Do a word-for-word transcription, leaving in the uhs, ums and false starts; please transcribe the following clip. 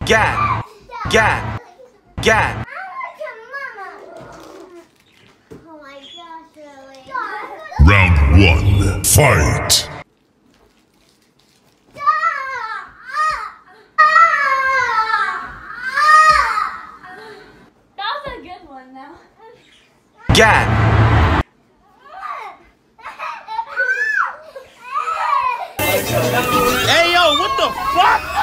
Gan. Gan. Gan. Round one, fight! That was a good one, though. Gan. Hey yo, what the fuck?